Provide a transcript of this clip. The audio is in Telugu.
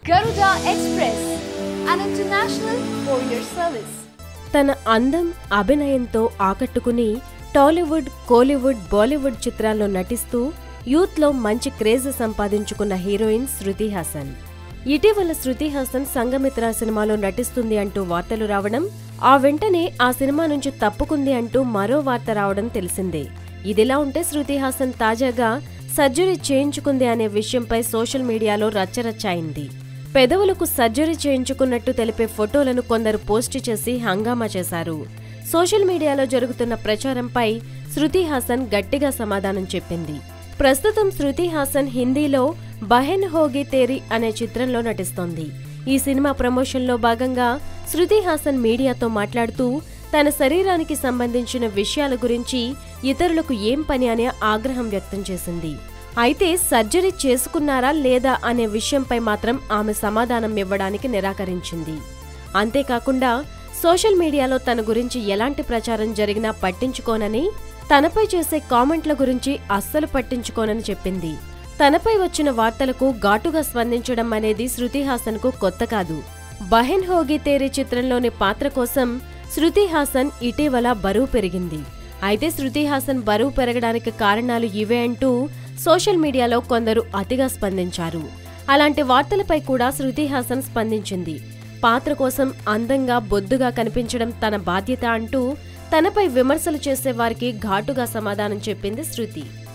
Garuda Express, an international courier service. తన అందం, అభినయంతో ఆకట్టుకుని టాలీవుడ్, కోలీవుడ్, బాలీవుడ్ చిత్రాల్లో నటిస్తూ యూత్లో మంచి క్రేజ్ సంపాదించుకున్న హీరోయిన్ శృతి హాసన్. ఇటీవల శృతి హాసన్ సంఘమిత్ర సినిమాలో నటిస్తుంది అంటూ వార్తలు రావడం, ఆ వెంటనే ఆ సినిమా నుంచి తప్పుకుంది అంటూ మరో వార్త రావడం తెలిసిందే. ఇదిలా ఉంటే శృతి హాసన్ తాజాగా సర్జరీ చేయించుకుంది అనే విషయంపై సోషల్ మీడియాలో రచ్చరచ్చాయింది. పెదవులకు సర్జరీ చేయించుకున్నట్టు తెలిపే ఫోటోలను కొందరు పోస్టు చేసి హంగామా చేశారు. సోషల్ మీడియాలో జరుగుతున్న ప్రచారంపై శృతి హాసన్ గట్టిగా సమాధానం చెప్పింది. ప్రస్తుతం శృతి హాసన్ హిందీలో బహెన్ హోగి తేరీ అనే చిత్రంలో నటిస్తోంది. ఈ సినిమా ప్రమోషన్లో భాగంగా శృతి హాసన్ మీడియాతో మాట్లాడుతూ తన శరీరానికి సంబంధించిన విషయాల గురించి ఇతరులకు ఏం పని అనే ఆగ్రహం వ్యక్తం చేసింది. అయితే సర్జరీ చేసుకున్నారా లేదా అనే విషయంపై మాత్రం ఆమె సమాధానం ఇవ్వడానికి నిరాకరించింది. అంతేకాకుండా సోషల్ మీడియాలో తన గురించి ఎలాంటి ప్రచారం జరిగినా పట్టించుకోనని, తనపై చేసే కామెంట్ల గురించి అస్సలు పట్టించుకోనని చెప్పింది. తనపై వచ్చిన వార్తలకు ఘాటుగా స్పందించడం అనేది శృతి హాసన్కు కొత్త కాదు. బహెన్ హోగి తేరీ చిత్రంలోని పాత్ర కోసం శృతి హాసన్ ఇటీవల బరువు పెరిగింది. అయితే శృతి హాసన్ బరువు పెరగడానికి కారణాలు ఇవే అంటూ సోషల్ మీడియాలో కొందరు అతిగా స్పందించారు. అలాంటి వార్తలపై కూడా శృతి హాసన్ స్పందించింది. పాత్ర కోసం అందంగా, బొద్దుగా కనిపించడం తన బాధ్యత అంటూ తనపై విమర్శలు చేసేవారికి ఘాటుగా సమాధానం చెప్పింది శృతి.